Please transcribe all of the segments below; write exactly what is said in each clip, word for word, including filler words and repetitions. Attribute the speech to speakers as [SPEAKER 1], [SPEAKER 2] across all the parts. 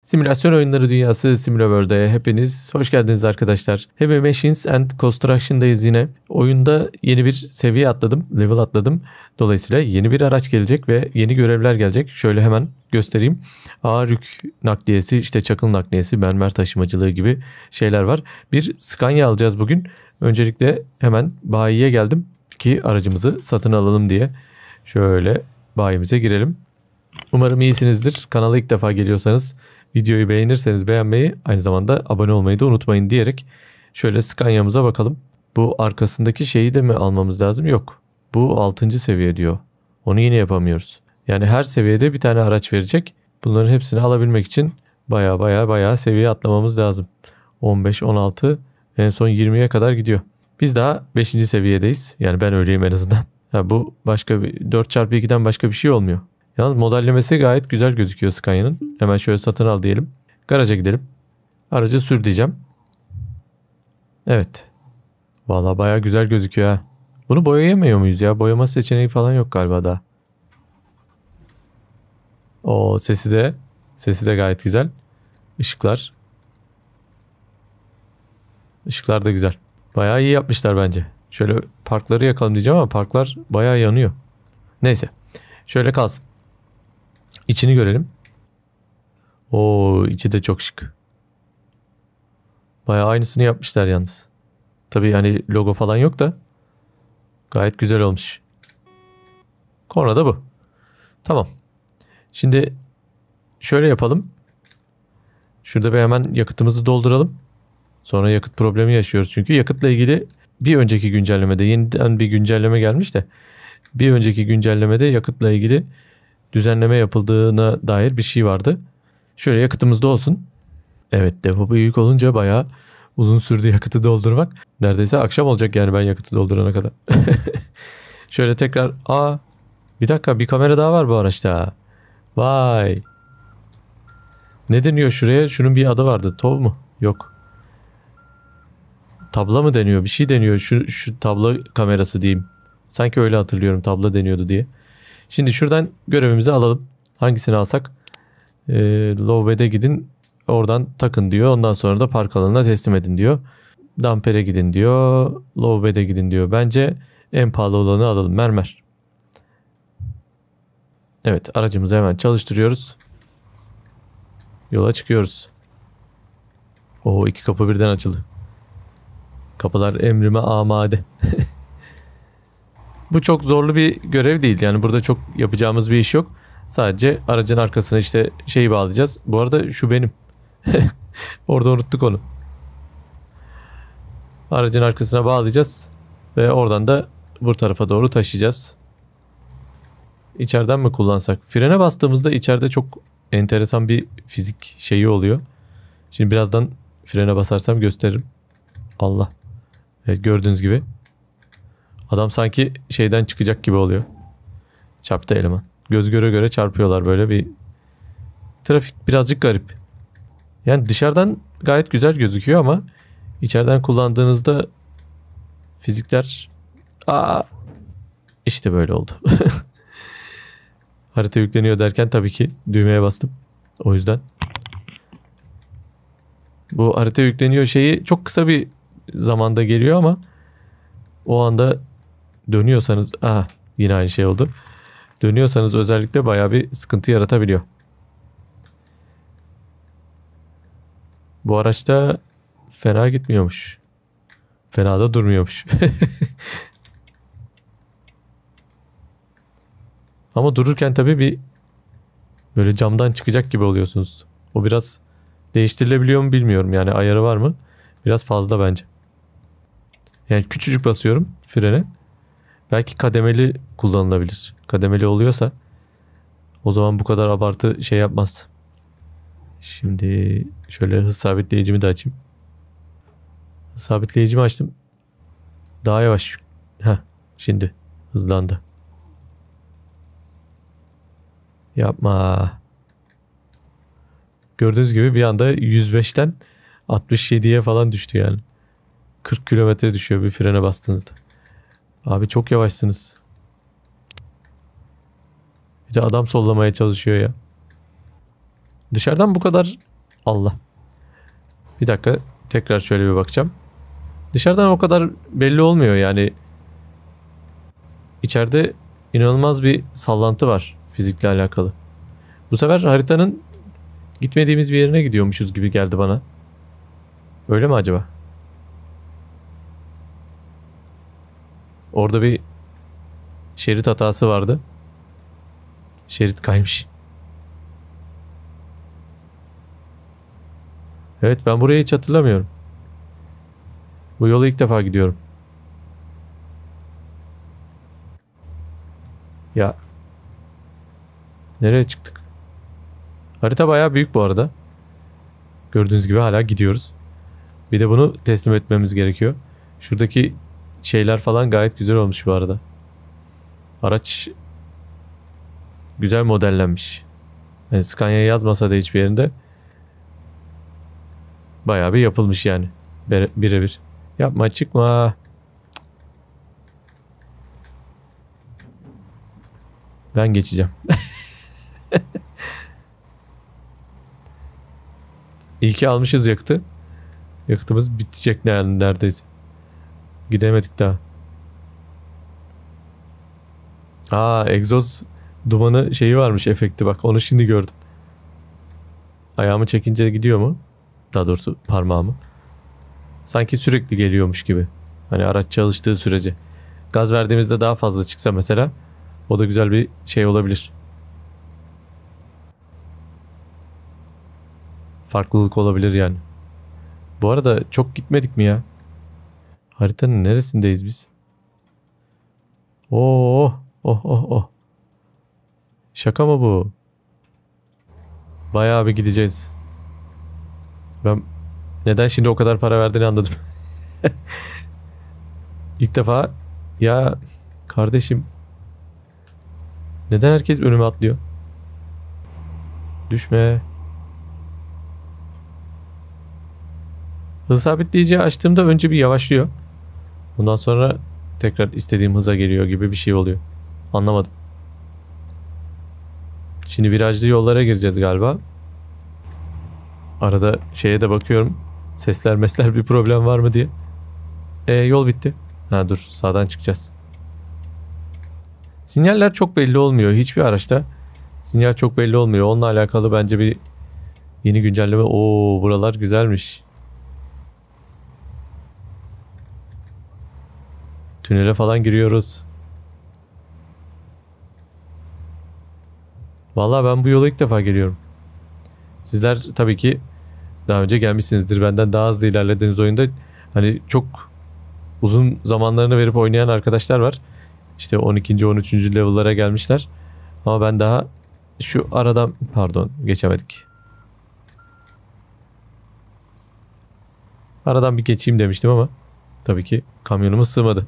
[SPEAKER 1] Simülasyon oyunları dünyası SimulaWorld'e hepiniz hoş geldiniz arkadaşlar. Heavy Machines and Construction'dayız yine. Oyunda yeni bir seviye atladım, level atladım. Dolayısıyla yeni bir araç gelecek ve yeni görevler gelecek. Şöyle hemen göstereyim. Ağır yük nakliyesi, işte çakıl nakliyesi, mermer taşımacılığı gibi şeyler var. Bir Scania alacağız bugün. Öncelikle hemen bayiye geldim ki aracımızı satın alalım diye. Şöyle bayimize girelim. Umarım iyisinizdir. Kanala ilk defa geliyorsanız videoyu beğenirseniz beğenmeyi, aynı zamanda abone olmayı da unutmayın diyerek şöyle Scania'mıza bakalım. Bu arkasındaki şeyi de mi almamız lazım? Yok. Bu altıncı seviye diyor. Onu yine yapamıyoruz. Yani her seviyede bir tane araç verecek. Bunların hepsini alabilmek için baya baya baya seviye atlamamız lazım. on beş, on altı, en son yirmiye kadar gidiyor. Biz daha beşinci seviyedeyiz. Yani ben öyleyim en azından. Ha, bu başka bir dört çarpı ikiden başka bir şey olmuyor. Yalnız modellemesi gayet güzel gözüküyor Scania'nın. Hemen şöyle satın al diyelim. Garaja gidelim. Aracı sür diyeceğim. Evet. Vallahi bayağı güzel gözüküyor ha. Bunu boyayamıyor muyuz ya? Boyama seçeneği falan yok galiba daha. O sesi de sesi de gayet güzel. Işıklar. Işıklar da güzel. Bayağı iyi yapmışlar bence. Şöyle parkları yakalım diyeceğim ama parklar bayağı yanıyor. Neyse. Şöyle kalsın. İçini görelim. Oo, içi de çok şık. Bayağı aynısını yapmışlar yalnız. Tabii hani logo falan yok da gayet güzel olmuş. Korna da bu. Tamam. Şimdi şöyle yapalım. Şurada bir hemen yakıtımızı dolduralım. Sonra yakıt problemi yaşıyoruz çünkü yakıtla ilgili bir önceki güncellemede yeniden bir güncelleme gelmiş de bir önceki güncellemede yakıtla ilgili düzenleme yapıldığına dair bir şey vardı. Şöyle yakıtımız da olsun. Evet, depo büyük olunca bayağı uzun sürdü yakıtı doldurmak. Neredeyse akşam olacak yani ben yakıtı doldurana kadar. Şöyle tekrar. Aa, bir dakika, bir kamera daha var bu araçta. Vay. Ne deniyor şuraya? Şunun bir adı vardı. Tov mu? Yok. Tabla mı deniyor? Bir şey deniyor. Şu, şu tabla kamerası diyeyim. Sanki öyle hatırlıyorum, tabla deniyordu diye. Şimdi şuradan görevimizi alalım. Hangisini alsak? Ee, Lowbed'e gidin. Oradan takın diyor. Ondan sonra da park alanına teslim edin diyor. Damper'e gidin diyor. Lowbed'e gidin diyor. Bence en pahalı olanı alalım. Mermer. Evet, aracımızı hemen çalıştırıyoruz. Yola çıkıyoruz. Oo, iki kapı birden açıldı. Kapılar emrime amade. Bu çok zorlu bir görev değil. Yani burada çok yapacağımız bir iş yok. Sadece aracın arkasına işte şeyi bağlayacağız. Bu arada şu benim. Orada unuttuk onu. Aracın arkasına bağlayacağız. Ve oradan da bu tarafa doğru taşıyacağız. İçeriden mi kullansak? Frene bastığımızda içeride çok enteresan bir fizik şeyi oluyor. Şimdi birazdan frene basarsam gösteririm. Allah. Evet, gördüğünüz gibi. Adam sanki şeyden çıkacak gibi oluyor. Çarptı eleman. Göz göre göre çarpıyorlar, böyle bir trafik birazcık garip. Yani dışarıdan gayet güzel gözüküyor ama içeriden kullandığınızda fizikler aa, işte böyle oldu. Harita yükleniyor derken tabii ki düğmeye bastım. O yüzden. Bu harita yükleniyor şeyi çok kısa bir zamanda geliyor ama o anda dönüyorsanız aa, yine aynı şey oldu. Dönüyorsanız özellikle bayağı bir sıkıntı yaratabiliyor. Bu araçta fena gitmiyormuş. Fena da durmuyormuş. Ama dururken tabii bir böyle camdan çıkacak gibi oluyorsunuz. O biraz değiştirilebiliyor mu bilmiyorum. Yani ayarı var mı? Biraz fazla bence. Yani küçücük basıyorum frene. Belki kademeli kullanılabilir. Kademeli oluyorsa o zaman bu kadar abartı şey yapmaz. Şimdi şöyle hız sabitleyicimi de açayım. Hız sabitleyicimi açtım. Daha yavaş. Heh, şimdi hızlandı. Yapma. Gördüğünüz gibi bir anda yüz beşten altmış yediye falan düştü yani. kırk kilometre düşüyor bir frene bastığınızda. Abi çok yavaşsınız. Bir de adam sollamaya çalışıyor ya. Dışarıdan bu kadar Allah. Bir dakika. Tekrar şöyle bir bakacağım. Dışarıdan o kadar belli olmuyor yani. İçeride inanılmaz bir sallantı var fizikle alakalı. Bu sefer haritanın gitmediğimiz bir yerine gidiyormuşuz gibi geldi bana. Öyle mi acaba? Orada bir şerit hatası vardı. Şerit kaymış. Evet, ben burayı hiç hatırlamıyorum. Bu yola ilk defa gidiyorum. Ya. Nereye çıktık? Harita bayağı büyük bu arada. Gördüğünüz gibi hala gidiyoruz. Bir de bunu teslim etmemiz gerekiyor. Şuradaki şeyler falan gayet güzel olmuş bu arada. Araç güzel modellenmiş. Yani Scania yazmasa da hiçbir yerinde bayağı bir yapılmış yani. Birebir. Yapma, çıkma. Ben geçeceğim. İyi ki almışız yakıtı. Yakıtımız bitecek neredeyse. Gidemedik daha. Aa, egzoz dumanı şeyi varmış, efekti, bak onu şimdi gördüm. Ayağımı çekince gidiyor mu? Daha doğrusu parmağımı. Sanki sürekli geliyormuş gibi. Hani araç çalıştığı sürece. Gaz verdiğimizde daha fazla çıksa mesela, o da güzel bir şey olabilir. Farklılık olabilir yani. Bu arada çok gitmedik mi ya? Haritanın neresindeyiz biz? Oo, oh oh oh. Şaka mı bu? Bayağı bir gideceğiz. Ben neden şimdi o kadar para verdiğini anladım. İlk defa ya kardeşim, neden herkes önüme atlıyor? Düşme. Hız sabitleyici açtığımda önce bir yavaşlıyor. Ondan sonra tekrar istediğim hıza geliyor gibi bir şey oluyor. Anlamadım. Şimdi virajlı yollara gireceğiz galiba. Arada şeye de bakıyorum. Sesler mesler bir problem var mı diye. E, yol bitti. Ha dur, sağdan çıkacağız. Sinyaller çok belli olmuyor. Hiçbir araçta sinyal çok belli olmuyor. Onunla alakalı bence bir yeni güncelleme. Oo, buralar güzelmiş. Tünele falan giriyoruz. Vallahi ben bu yola ilk defa geliyorum. Sizler tabii ki daha önce gelmişsinizdir. Benden daha hızlı ilerlediğiniz oyunda hani çok uzun zamanlarını verip oynayan arkadaşlar var. İşte on ikinci on üçüncü level'lara gelmişler. Ama ben daha şu aradan, pardon, geçemedik. Aradan bir geçeyim demiştim ama tabii ki kamyonumuz sığmadı.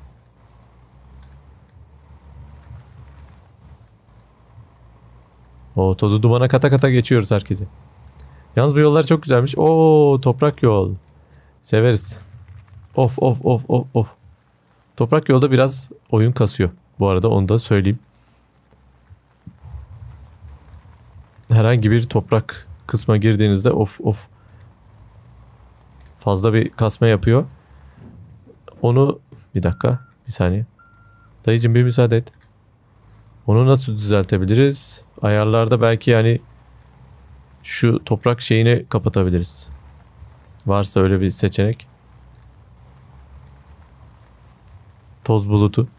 [SPEAKER 1] O tozu dumana kata kata geçiyoruz herkese. Yalnız bu yollar çok güzelmiş. Oo, toprak yol. Severiz. Of of of of of. Toprak yolda biraz oyun kasıyor. Bu arada onu da söyleyeyim. Herhangi bir toprak kısma girdiğinizde of of. Fazla bir kasma yapıyor. Onu bir dakika, bir saniye. Dayıcım bir müsaade et. Onu nasıl düzeltebiliriz? Ayarlarda belki yani şu toprak şeyini kapatabiliriz. Varsa öyle bir seçenek. Toz bulutu.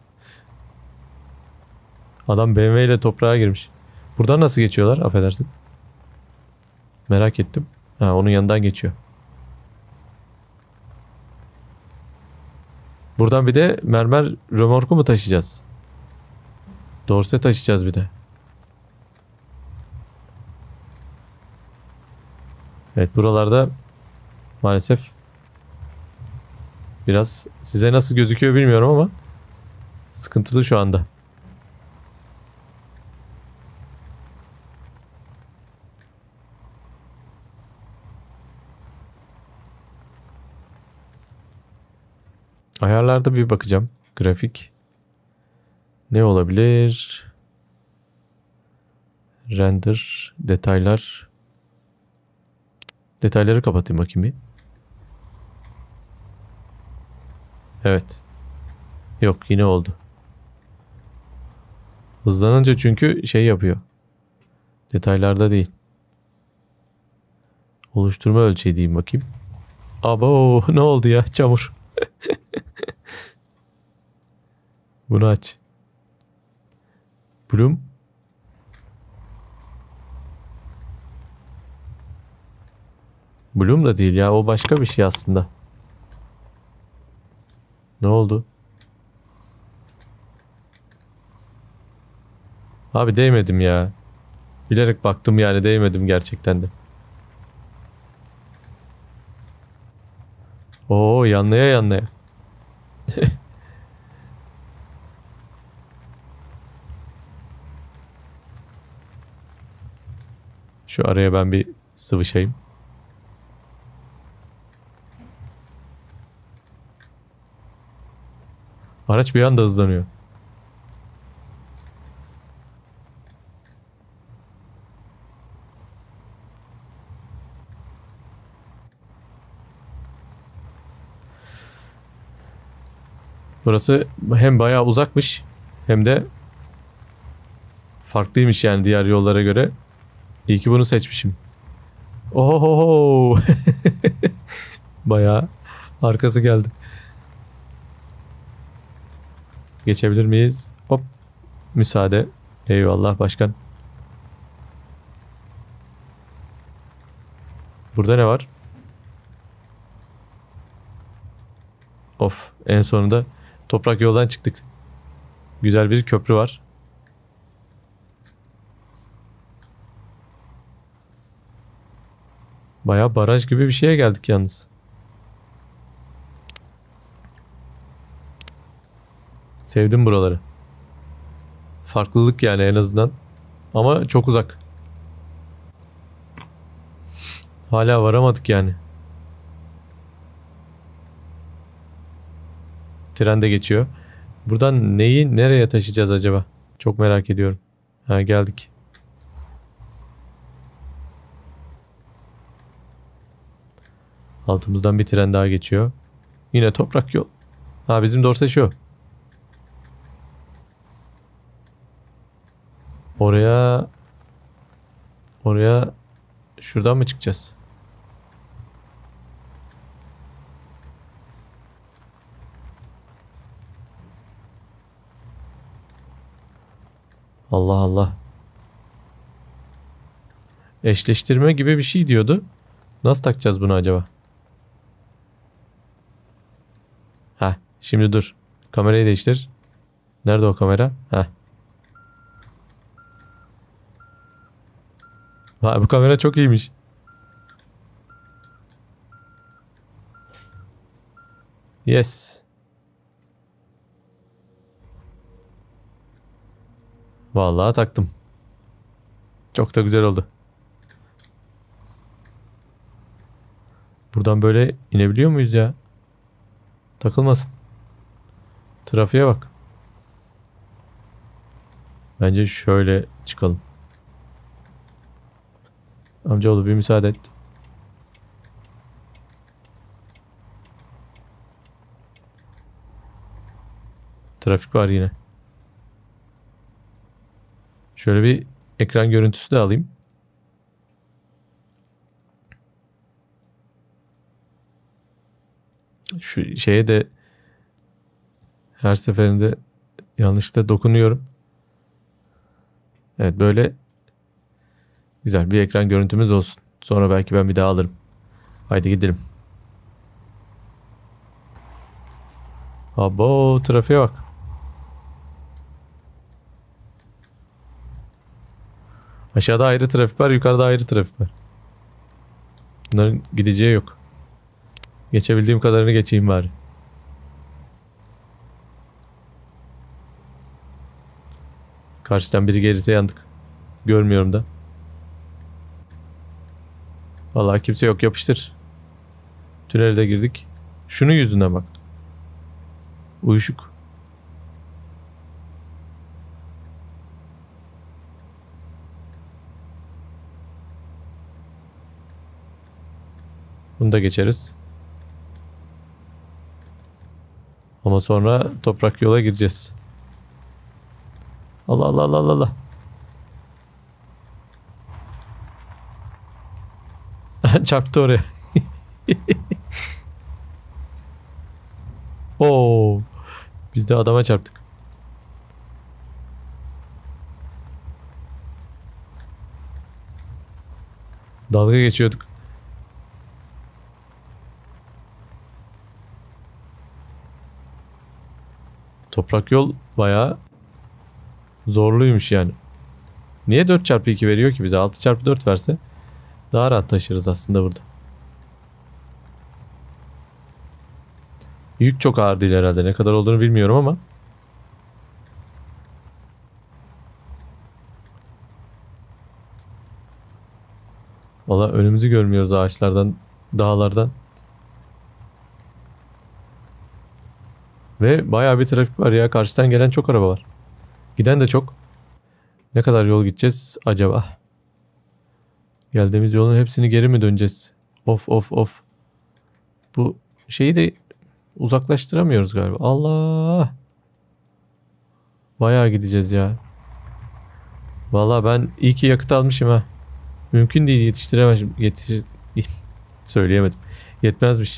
[SPEAKER 1] Adam B M W ile toprağa girmiş. Buradan nasıl geçiyorlar? Affedersin. Merak ettim. Ha, onun yanından geçiyor. Buradan bir de mermer römorku mu taşıyacağız? Dorse taşıyacağız bir de. Evet, buralarda maalesef biraz, size nasıl gözüküyor bilmiyorum ama sıkıntılı şu anda. Ayarlarda bir bakacağım. Grafik. Ne olabilir? Render, detaylar. Detayları kapatayım bakayım bir. Evet. Yok, yine oldu. Hızlanınca çünkü şey yapıyor. Detaylarda değil. Oluşturma ölçeği diyeyim bakayım. Abo, ne oldu ya? Çamur. Bunu aç. Bloom. Bloom da değil ya. O başka bir şey aslında. Ne oldu? Abi değmedim ya. Bilerek baktım yani, değmedim gerçekten de. Oo, yanlaya yanlaya. Şu araya ben bir sıvışayım. Araç bir anda hızlanıyor. Burası hem bayağı uzakmış hem de farklıymış yani diğer yollara göre. İyi ki bunu seçmişim. Oho! Bayağı arkası geldi. Geçebilir miyiz? Hop. Müsaade. Eyvallah başkan. Burada ne var? Of. En sonunda toprak yoldan çıktık. Güzel bir köprü var. Bayağı baraj gibi bir şeye geldik yalnız. Sevdim buraları. Farklılık yani en azından. Ama çok uzak. Hala varamadık yani. Tren de geçiyor. Buradan neyi nereye taşıyacağız acaba? Çok merak ediyorum. Ha, geldik. Altımızdan bir tren daha geçiyor. Yine toprak yol. Ha, bizim dorse şu. Oraya oraya şuradan mı çıkacağız? Allah Allah. Eşleştirme gibi bir şey diyordu. Nasıl takacağız bunu acaba? Ha, şimdi dur. Kamerayı değiştir. Nerede o kamera? Ha. Ha, bu kamera çok iyiymiş. Yes. Vallahi taktım. Çok da güzel oldu. Buradan böyle inebiliyor muyuz ya? Takılmasın. Trafiğe bak. Bence şöyle çıkalım. Amcaoğlu bir müsaade et. Trafik var yine. Şöyle bir ekran görüntüsü de alayım. Şu şeye de her seferinde yanlışlıkla dokunuyorum. Evet, böyle güzel bir ekran görüntümüz olsun. Sonra belki ben bir daha alırım. Haydi gidelim. Abo, trafiğe bak. Aşağıda ayrı trafik var, yukarıda ayrı trafik var. Bunların gideceği yok. Geçebildiğim kadarını geçeyim bari. Karşıdan biri gelirse yandık. Görmüyorum da. Vallahi kimse yok, yapıştır. Tünele de girdik. Şunun yüzünden bak. Uyuşuk. Bunu da geçeriz. Ama sonra toprak yola gireceğiz. Allah Allah Allah Allah. Çarptı oraya. Oo. Biz de adama çarptık. Dalga geçiyorduk. Toprak yol bayağı zorluymuş yani. Niye dört çarpı iki veriyor ki bize? altı çarpı dört verse daha rahat taşırız aslında burada. Yük çok ağır değil herhalde. Ne kadar olduğunu bilmiyorum ama. Valla önümüzü görmüyoruz ağaçlardan, dağlardan. Ve bayağı bir trafik var ya. Karşıdan gelen çok araba var. Giden de çok. Ne kadar yol gideceğiz acaba? Geldiğimiz yolun hepsini geri mi döneceğiz? Of of of. Bu şeyi de uzaklaştıramıyoruz galiba. Allah. Bayağı gideceğiz ya. Valla ben iyi ki yakıt almışım ha. Mümkün değil, yetiştiremezim. Yetiş Söyleyemedim. Yetmezmiş.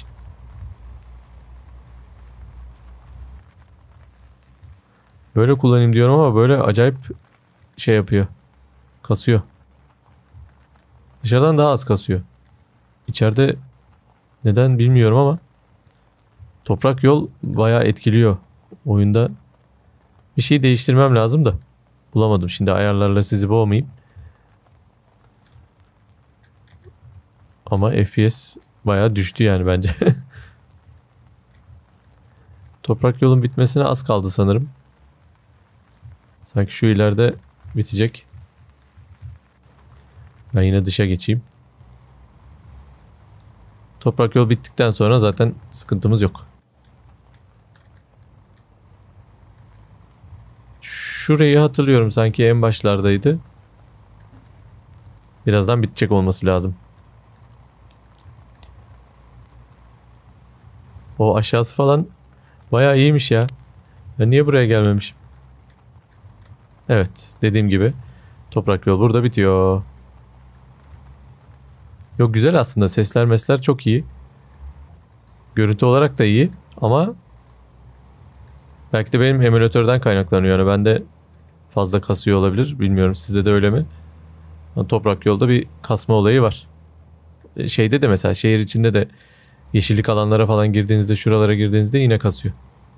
[SPEAKER 1] Böyle kullanayım diyorum ama böyle acayip şey yapıyor. Kasıyor. Dışarıdan daha az kasıyor. İçeride neden bilmiyorum ama toprak yol bayağı etkiliyor oyunda. Bir şey değiştirmem lazım da bulamadım. Şimdi ayarlarla sizi boğmayayım. Ama F P S bayağı düştü yani bence. Toprak yolun bitmesine az kaldı sanırım. Sanki şu ileride bitecek. Ben yine dışa geçeyim. Toprak yol bittikten sonra zaten sıkıntımız yok. Şurayı hatırlıyorum, sanki en başlardaydı. Birazdan bitecek olması lazım. O aşağısı falan bayağı iyiymiş ya. Ben niye buraya gelmemişim? Evet, dediğim gibi toprak yol burada bitiyor. Yok, güzel aslında, sesler mesler çok iyi. Görüntü olarak da iyi ama belki de benim emülatörden kaynaklanıyor. Yani bende fazla kasıyor olabilir. Bilmiyorum, sizde de öyle mi? Ama toprak yolda bir kasma olayı var. Şeyde de mesela şehir içinde de yeşillik alanlara falan girdiğinizde, şuralara girdiğinizde yine kasıyor.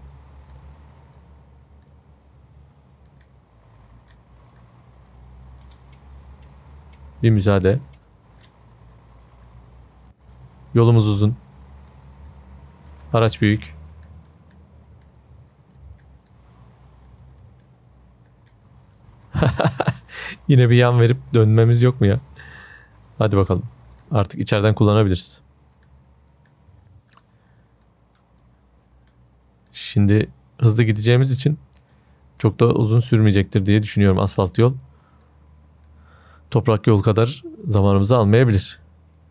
[SPEAKER 1] Bir müsaade. Yolumuz uzun. Araç büyük. Yine bir yan verip dönmemiz yok mu ya? Hadi bakalım. Artık içeriden kullanabiliriz. Şimdi hızlı gideceğimiz için çok da uzun sürmeyecektir diye düşünüyorum asfalt yol. Toprak yol kadar zamanımızı almayabilir.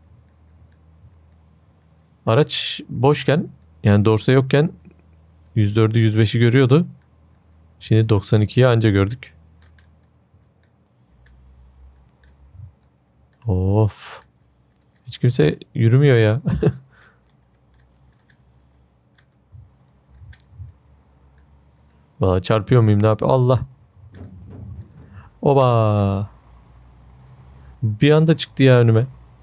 [SPEAKER 1] Araç boşken, yani dorsa yokken yüz dördü yüz beşi görüyordu. Şimdi doksan ikiyi anca gördük. Of. Hiç kimse yürümüyor ya. Valla çarpıyor muyum, ne yapıyor? Allah. Oba. Bir anda çıktı ya önüme.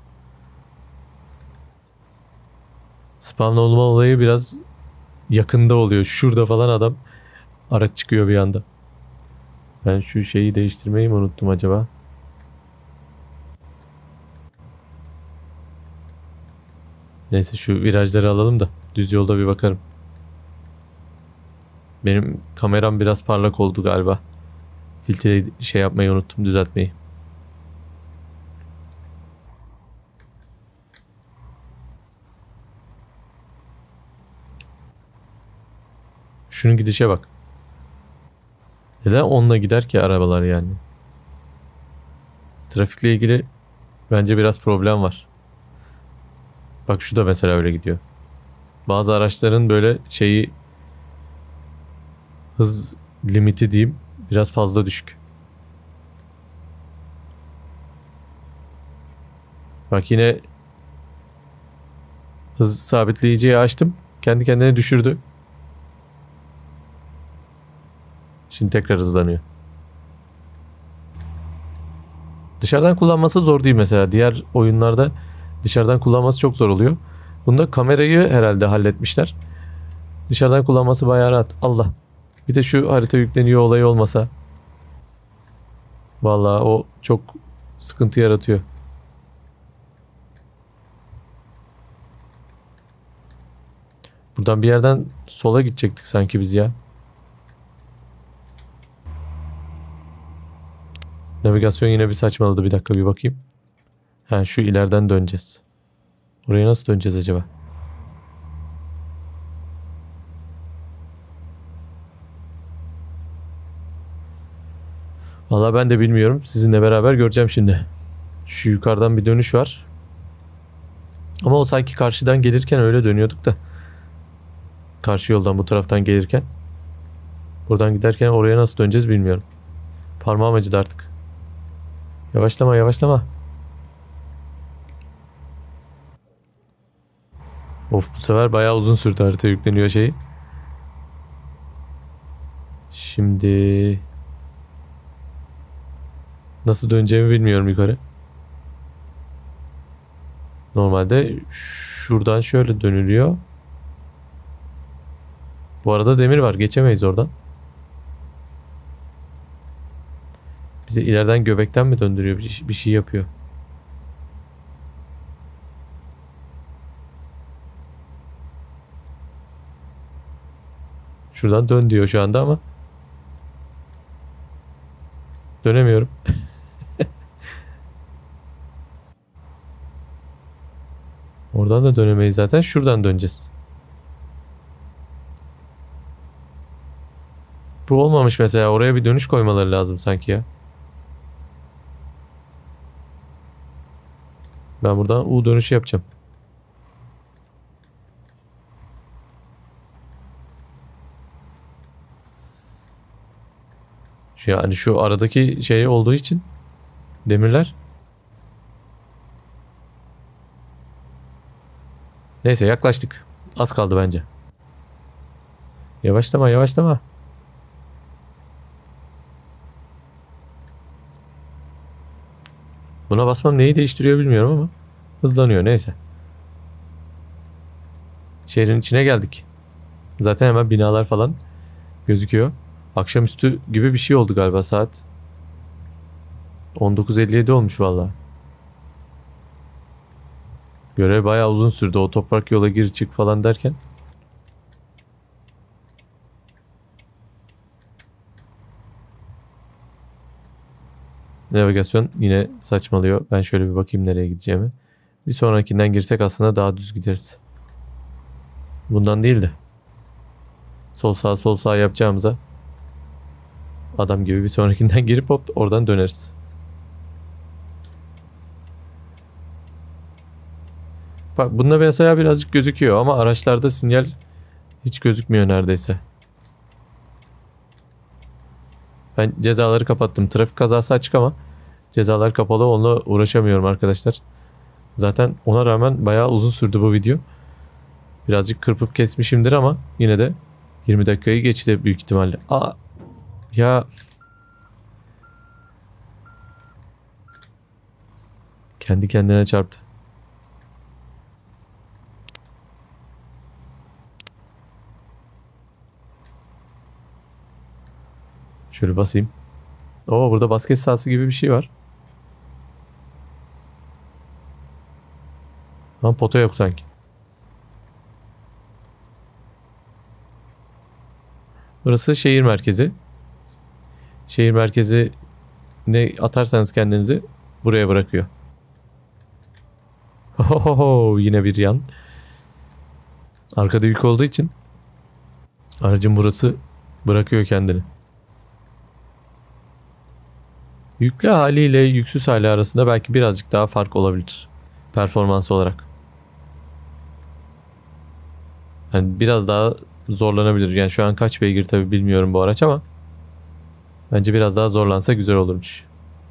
[SPEAKER 1] Spawn olma olayı biraz yakında oluyor. Şurada falan adam araç çıkıyor bir anda. Ben şu şeyi değiştirmeyi mi unuttum acaba? Neyse, şu virajları alalım da düz yolda bir bakarım. Benim kameram biraz parlak oldu galiba. Filtreyi şey yapmayı unuttum, düzeltmeyi. Şunun gidişe bak. Neden onunla gider ki arabalar yani? Trafikle ilgili bence biraz problem var. Bak şu da mesela öyle gidiyor. Bazı araçların böyle şeyi, hız limiti diyeyim, biraz fazla düşük. Bak yine hız sabitleyiciyi açtım. Kendi kendine düşürdü. Şimdi tekrar hızlanıyor. Dışarıdan kullanması zor değil mesela. Diğer oyunlarda dışarıdan kullanması çok zor oluyor. Bunda kamerayı herhalde halletmişler. Dışarıdan kullanması bayağı rahat. Allah. Bir de şu harita yükleniyor olayı olmasa. Vallahi o çok sıkıntı yaratıyor. Buradan bir yerden sola gidecektik sanki biz ya. Navigasyon yine bir saçmaladı. Bir dakika bir bakayım. Ha, şu ileriden döneceğiz. Oraya nasıl döneceğiz acaba? Vallahi ben de bilmiyorum. Sizinle beraber göreceğim şimdi. Şu yukarıdan bir dönüş var. Ama o sanki karşıdan gelirken öyle dönüyorduk da. Karşı yoldan bu taraftan gelirken. Buradan giderken oraya nasıl döneceğiz bilmiyorum. Parmağım acıdı artık. Yavaşlama yavaşlama. Of, bu sefer bayağı uzun sürdü harita yükleniyor şeyi. Şimdi nasıl döneceğimi bilmiyorum yukarı. Normalde şuradan şöyle dönülüyor. Bu arada demir var, geçemeyiz oradan. Bizi ileriden göbekten mi döndürüyor, bir şey yapıyor. Şuradan dön diyor şu anda ama dönemiyorum. Oradan da dönemeyiz zaten. Şuradan döneceğiz. Bu olmamış mesela. Oraya bir dönüş koymaları lazım sanki ya. Ben buradan U dönüşü yapacağım. Yani şu aradaki şey olduğu için demirler. Neyse yaklaştık. Az kaldı bence. Yavaşlama yavaşlama. Buna basmam neyi değiştiriyor bilmiyorum ama hızlanıyor, neyse. Şehrin içine geldik. Zaten hemen binalar falan gözüküyor. Akşamüstü gibi bir şey oldu galiba saat. on dokuz elli yedi olmuş vallahi. Görev bayağı uzun sürdü. O toprak yola gir çık falan derken. Navigasyon yine saçmalıyor. Ben şöyle bir bakayım nereye gideceğimi. Bir sonrakinden girsek aslında daha düz gideriz. Bundan değil de. Sol sağ sol sağ yapacağımıza adam gibi bir sonrakinden girip hop oradan döneriz. Bak bunda mesela birazcık gözüküyor ama araçlarda sinyal hiç gözükmüyor neredeyse. Ben cezaları kapattım. Trafik kazası açık ama cezalar kapalı. Onunla uğraşamıyorum arkadaşlar. Zaten ona rağmen bayağı uzun sürdü bu video. Birazcık kırpıp kesmişimdir ama yine de yirmi dakikayı geçti büyük ihtimalle. Aa, ya kendi kendine çarptı. Şöyle basayım. Oo, burada basket sahası gibi bir şey var. Ama pota yok sanki. Burası şehir merkezi. Şehir merkezi ne atarsanız kendinizi buraya bırakıyor. Ohoho, yine bir yan. Arkada yük olduğu için aracın burası bırakıyor kendini. Yüklü haliyle yüksüz hali arasında belki birazcık daha fark olabilir. Performans olarak. Hani biraz daha zorlanabilir. Yani şu an kaç beygir tabi bilmiyorum bu araç ama bence biraz daha zorlansa güzel olurmuş.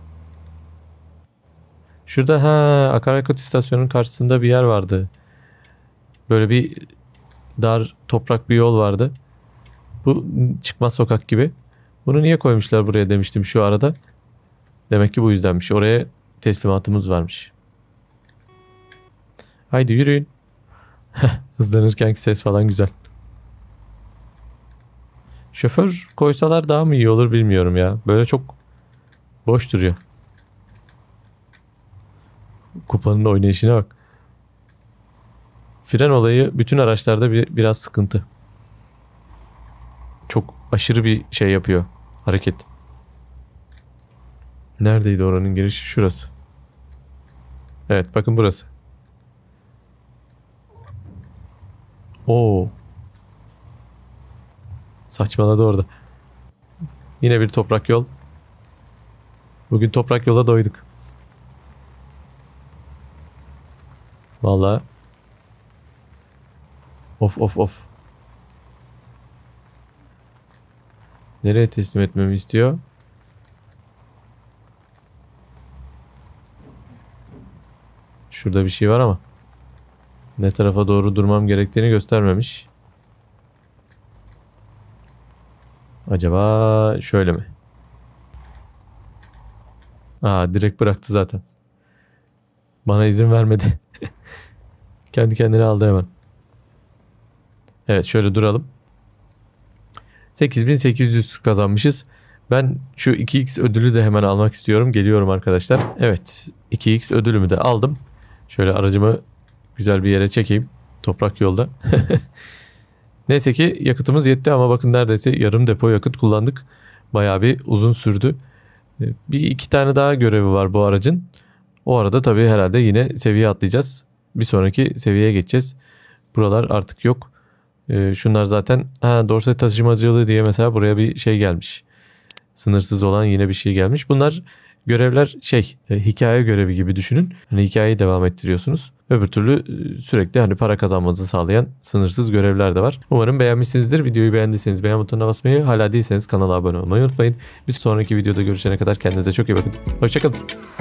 [SPEAKER 1] Şurada ha akaryakıt istasyonunun karşısında bir yer vardı. Böyle bir dar toprak bir yol vardı. Bu çıkmaz sokak gibi. Bunu niye koymuşlar buraya demiştim şu arada. Demek ki bu yüzdenmiş. Oraya teslimatımız varmış. Haydi yürüyün. Hızlanırkenki ses falan güzel. Şoför koysalar daha mı iyi olur bilmiyorum ya. Böyle çok boş duruyor. Kupanın oynayışına bak. Fren olayı bütün araçlarda bir, biraz sıkıntı. Çok aşırı bir şey yapıyor. Hareket. Neredeydi oranın girişi? Şurası. Evet bakın burası. Oo. Saçmaladı orada. Yine bir toprak yol. Bugün toprak yola doyduk. Vallahi. Of of of. Nereye teslim etmemi istiyor? Şurada bir şey var ama ne tarafa doğru durmam gerektiğini göstermemiş. Acaba şöyle mi? Aa direkt bıraktı zaten. Bana izin vermedi. Kendi kendine aldı hemen. Evet şöyle duralım. sekiz bin sekiz yüz kazanmışız. Ben şu iki x ödülü de hemen almak istiyorum. Geliyorum arkadaşlar. Evet iki x ödülümü de aldım. Şöyle aracımı güzel bir yere çekeyim. Toprak yolda. Neyse ki yakıtımız yetti ama bakın neredeyse yarım depo yakıt kullandık. Bayağı bir uzun sürdü. Bir iki tane daha görevi var bu aracın. O arada tabii herhalde yine seviye atlayacağız. Bir sonraki seviyeye geçeceğiz. Buralar artık yok. Ee, şunlar zaten ha, dorse taşımacılığı diye mesela buraya bir şey gelmiş. Sınırsız olan yine bir şey gelmiş. Bunlar görevler şey e, hikaye görevi gibi düşünün. Hani hikayeyi devam ettiriyorsunuz. Öbür türlü e, sürekli hani para kazanmanızı sağlayan sınırsız görevler de var. Umarım beğenmişsinizdir. Videoyu beğendiyseniz beğen butonuna basmayı, hala değilseniz kanala abone olmayı unutmayın. Bir sonraki videoda görüşene kadar kendinize çok iyi bakın. Hoşçakalın.